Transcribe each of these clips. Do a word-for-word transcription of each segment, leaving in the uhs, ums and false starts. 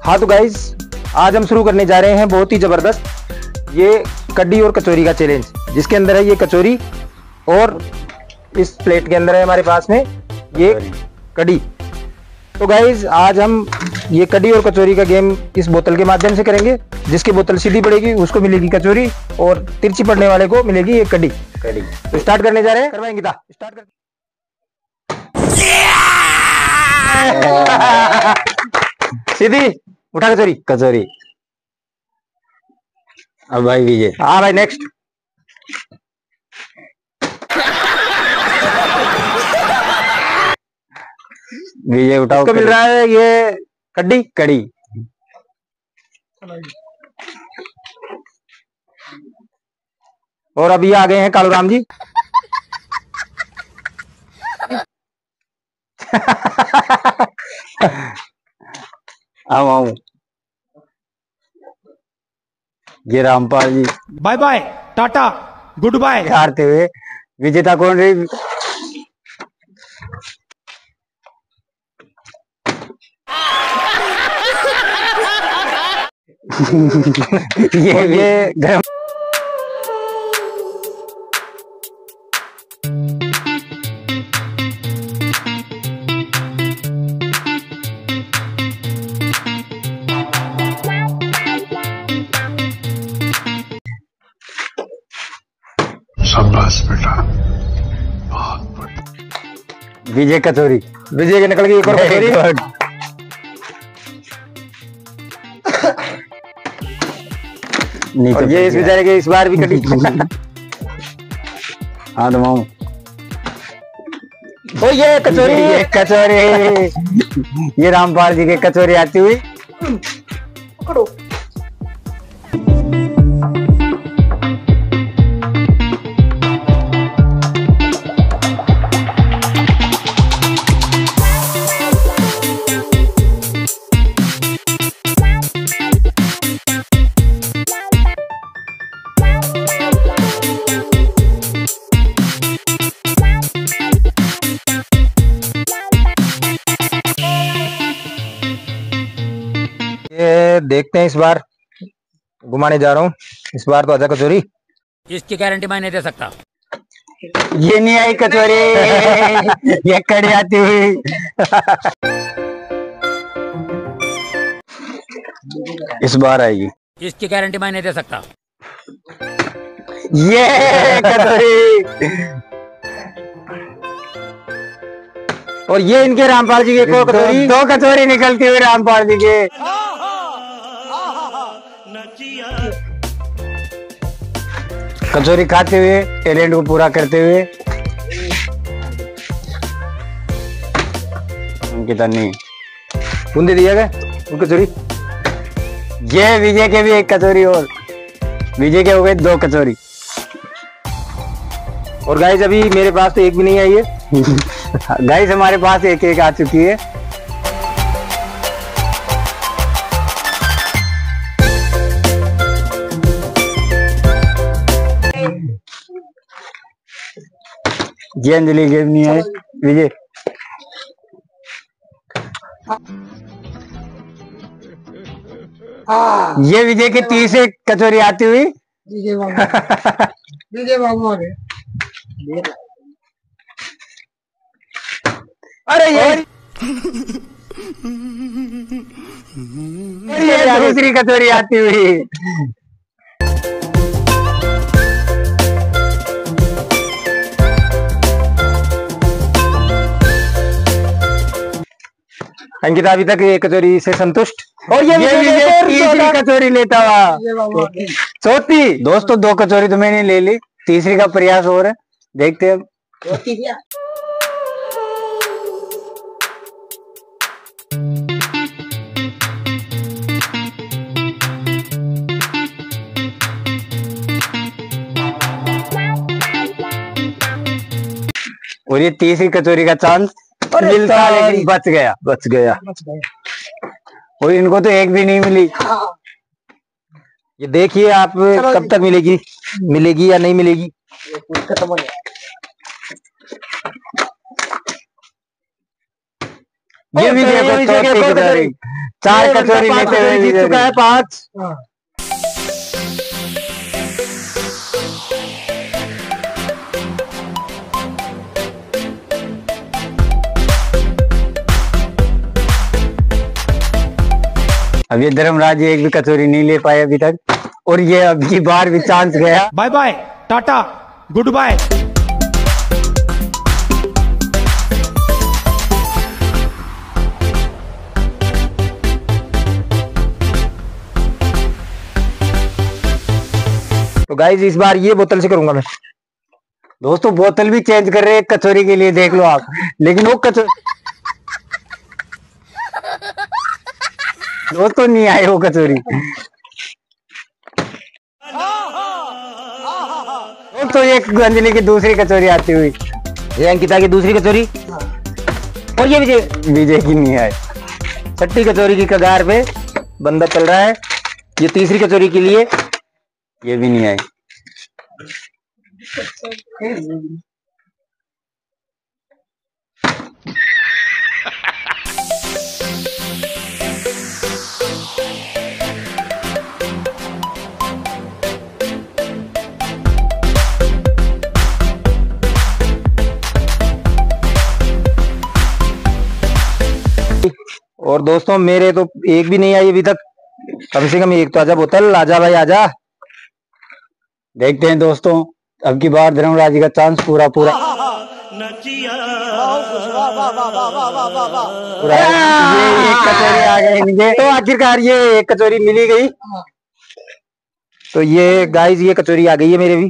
हाँ तो गाइस, आज हम शुरू करने जा रहे हैं बहुत ही जबरदस्त ये कड्डी और कचौरी का चैलेंज, जिसके अंदर है ये कचौरी और इस प्लेट के अंदर है हमारे पास में ये कड्डी। तो गाइस, आज हम ये कड्डी और कचौरी का गेम इस बोतल के माध्यम से करेंगे। जिसकी बोतल सीधी पड़ेगी उसको मिलेगी कचौरी और तिरछी पड़ने वाले को मिलेगी ये कड्डी। कड्डी तो स्टार्ट करने जा रहे हैं। करवाएंगे था स्टार्ट कर। सीधी उठा कचौरी कचौरी। अब भाई विजय। हाँ भाई नेक्स्ट। विजय उठाओ। इसको मिल रहा है ये कड्डी कड़ी। और अभी आ गए हैं कालूराम जी। आओ आओ। ये Rampal ji. Bye bye tata goodbye. हारते हुए विजेता कौन रही? ये ये गरम। शाबाश बेटा, बहुत बढ़िया। विजय कचौरी। विजय के निकल गई एक और कचौरी। और ये इस बेचारे के इस बार भी कटी। हाँ दबाऊं। ओ ये कचौरी। ये कचौरी। ये रामपाल जी के कचौरी आती हुई। पकड़ो। ये देखते हैं, इस बार घुमाने जा रहा हूँ। इस बार तो आजा कचौरी। इसकी गारंटी मैं नहीं दे सकता। ये नहीं आई कचौरी। ये कड़ी आती हुई। इस बार आएगी। इसकी गारंटी मैं नहीं दे सकता। ये कचौरी। और ये इनके रामपाल जी के को कचौरी। दो कचौरी निकलती हुई रामपाल जी के। कचौरी खाते हुए टैलेंट को पूरा करते हुए उनकी तन्नी बूंदे दिया गया कचौरी। ये विजय के भी एक कचौरी और विजय के हो गए दो कचौरी। और गाइस अभी मेरे पास तो एक भी नहीं आई है। गाइस हमारे पास एक एक आ चुकी है। ये अंजलि गेम नहीं है विजय। ये विजय के तीस एक कचौरी आती हुई। विजय बाबू। विजय बाबू आ गए। अरे ये ये दूसरी कचौरी आती हुई। अंकिता अभी तक ये कचौरी से संतुष्ट। और ये, ये तीसरी कचौरी लेता हुआ। चौथी दोस्तों दो कचौरी तो मैंने ले ली, तीसरी का प्रयास हो रहा है, देखते हैं। और ये तीसरी कचौरी का चांस मिलता, लेकिन बच गया बच गया बच गया। और इनको तो एक भी नहीं मिली। ये देखिए आप कब तक मिलेगी मिलेगी या नहीं मिलेगी। खत्म हो गया। ये भी देखो चौथी कचौरी, चार कचौरी लेते हुए जीत चुका है, पांच। अब ये धर्मराज एक भी कचौरी नहीं ले पाए अभी तक, और ये अभी बार भी चांस गया। Bye bye, tata, goodbye. तो गाइस इस बार ये बोतल से करूंगा मैं। दोस्तों बोतल भी चेंज कर रहे हैं कचौरी के लिए, देख लो आप। लेकिन वो कचौरी दोस्तों नहीं आए वो कचौरी। दोस्तों एक अंजलि की दूसरी कचौरी आती हुई, ये अंकिता की दूसरी कचौरी, और ये विजय विजय की नहीं आए। छठी कचौरी की कगार पे बंदा चल रहा है। ये तीसरी कचौरी के लिए, ये भी नहीं आई। और दोस्तों मेरे तो एक भी नहीं आई अभी तक। कम से कम एक तो आजा बोतल, आजा भाई आजा। देखते हैं दोस्तों, अब की बार धर्मराज जी का चांस पूरा पूरा पूरा ये एक कचौरी आ गई इनके। तो आखिरकार ये एक कचौरी मिली गई। तो ये गाइस ये कचौरी आ गई है मेरे भी।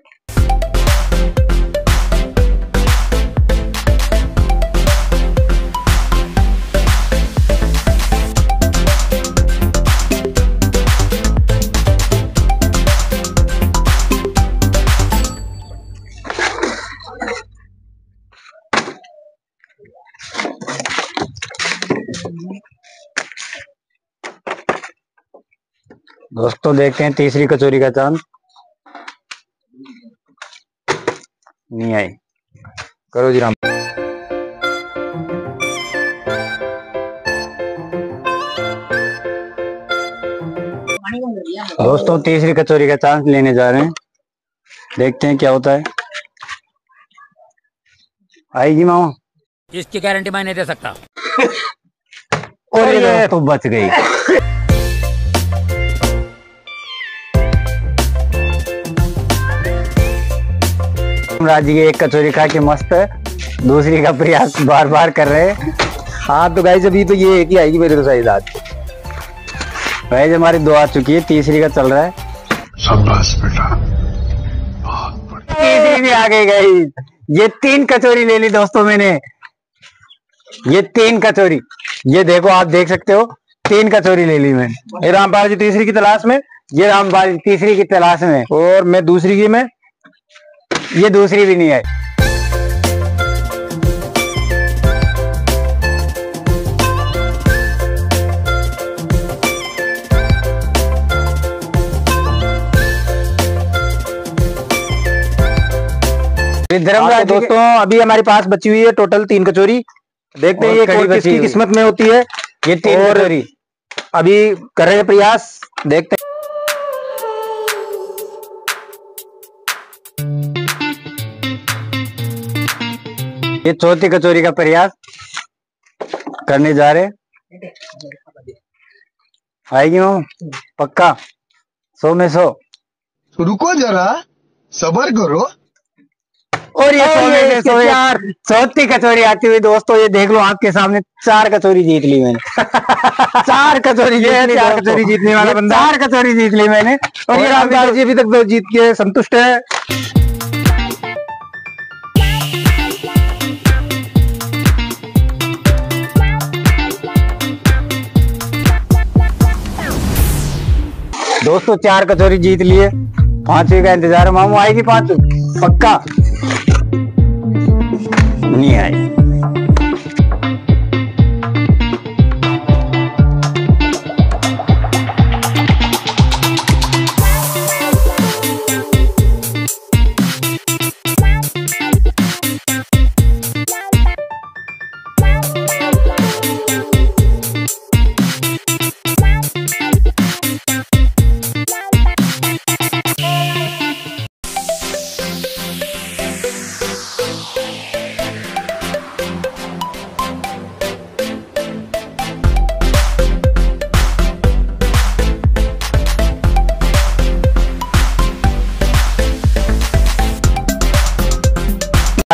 दोस्तों देखते हैं तीसरी कचौरी का चांस। नहीं आई। करो जी राम। दोस्तों तीसरी कचौरी का चांस लेने जा रहे हैं, देखते हैं क्या होता है। आएगी मामा? इसकी गारंटी मैं नहीं दे सकता। और ये तो बच गई। राज जी एक कचौरी खा के मस्त है, दूसरी का प्रयास बार बार कर रहे हैं। हाँ तो गाइस अभी तो ये एक ही आएगी मेरे तो शायद आज। भाई हमारी दो आ चुकी है, तीसरी का चल रहा है। शाबाश बेटा, बहुत बढ़िया। तीसरी भी आ गई गई। ये तीन कचौरी ले ली दोस्तों मैंने, ये तीन कचौरी, ये देखो आप देख सकते हो, तीन कचौरी ले ली मैंने। ये रामपाल जी तीसरी की तलाश में, ये रामपाल तीसरी की तलाश में, और मैं दूसरी की में। ये दूसरी भी नहीं आई। धर्मराज दोस्तों अभी हमारे पास बची हुई है टोटल तीन कचौरी। देखते हैं ये कौन किसकी किस्मत में होती है। ये तीन कचौरी अभी कर रहे हैं प्रयास, देखते हैं। ये चौथी कचौरी का प्रयास करने जा रहे। आएगी मामा पक्का? सौ में सौ। रुको जरा, सबर करो। और ये सौ में से सौ यार, चौथी कचौरी आती हुई दोस्तों, ये देख लो आपके सामने, चार कचौरी जीत ली मैंने। चार कचौरी जीत ली, चार कचौरी जीतने वाला बंदा, चार कचौरी जीत ली मैंने। और ये रामपाल जी अभी तक तो जीत के संतुष्ट है। दोस्तों चार कचौरी जीत लिए, पांचवी का इंतजार है। मामू आएगी पांचवी पक्का? नहीं आई।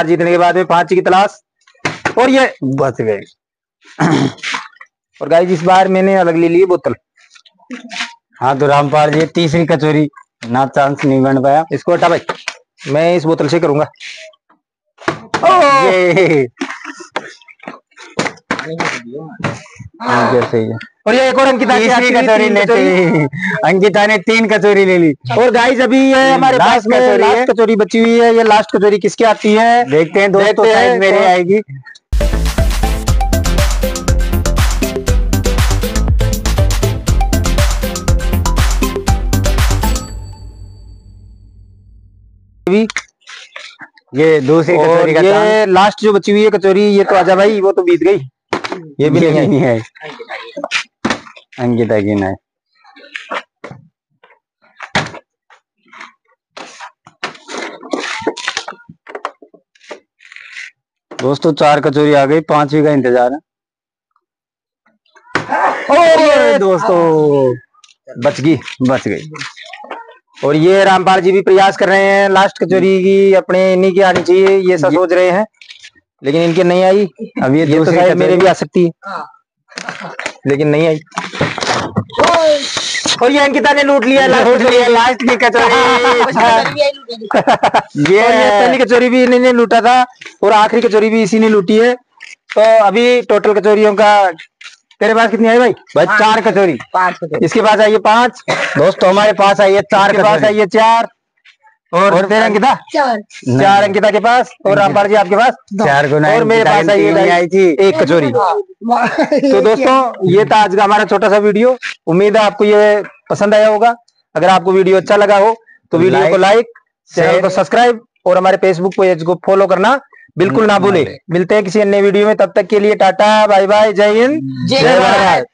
हार जीतने के बाद में पांच की तलाश, और ये बच गए। और गाइस इस बार मैंने अलग ले ली बोतल। हाँ तो रामपाल जी तीसरी कचोरी ना चांस नहीं बन पाया। इसको हटा भाई, मैं इस बोतल से करूंगा। ये सही है। और ये एक और अंकिता की तीसरी कचोरी लेते, अंकिता ने तीन कचोरी ले ली। और गाइस अभी ये हमारे पास में कचोरी है। लास्ट कचोरी बची हुई है। ये लास्ट कचोरी किसकी आती है देखते हैं दोस्तों, देखते हैं। शायद मेरे आएगी। ये दूसरी और कचोरी का ये चांस। लास्ट जो बची हुई है कचोरी, ये तो आजा भाई, वो तो बीत गई, ये भी नहीं है। नहीं है, अंकिता की नहीं। दोस्तों चार कचोरी आ गई, पांचवी का इंतजार है। और दोस्तों बच गई। बच गई। और ये रामपाल जी भी प्रयास कर रहे हैं लास्ट कचोरी की अपने इन्हीं की आनी चाहिए, ये सब सोच रहे हैं, लेकिन इनके नहीं आई। अब ये ये तो दूसरी शायद मेरे कचोरी। भी आ सकती है, लेकिन नहीं आई। और ये अंकिता ने लूट लिया लास्ट लूट कचोरी। लिया लास्ट की कचोरी। ये ये पहली कचोरी भी इन्हीं ने लूटा था और आखिरी कचोरी भी इसी ने लूटी है। तो अभी टोटल कचोरियों का तेरे पास कितनी आई भाई? भाई चार कचोरी। पांच कचोरी। इसके पास आई है पांच, दोस्तों हमारे पास आई है चार इसके पास कचोरी। आई है चार, और, और तेरे अंकिता चार। चार अंकिता के पास, और रामपाल जी आपके पास चार को नहीं, और मेरे अंकिता पास की आई है तीन ही आई थी। एक कचोरी। तो दोस्तों ये था आज का हमारा छोटा सा वीडियो। उम्मीद है आपको ये पसंद आया होगा। अगर आपको वीडियो अच्छा लगा हो तो वीडियो को लाइक, चैनल को सब्सक्राइब और हमारे फेसबुक पेज को फॉलो करना बिल्कुल ना भूले। मिलते हैं किसी अन्य वीडियो में, तब तक के लिए टाटा बाय बाय, जय हिंद जय जय भारत। भारत।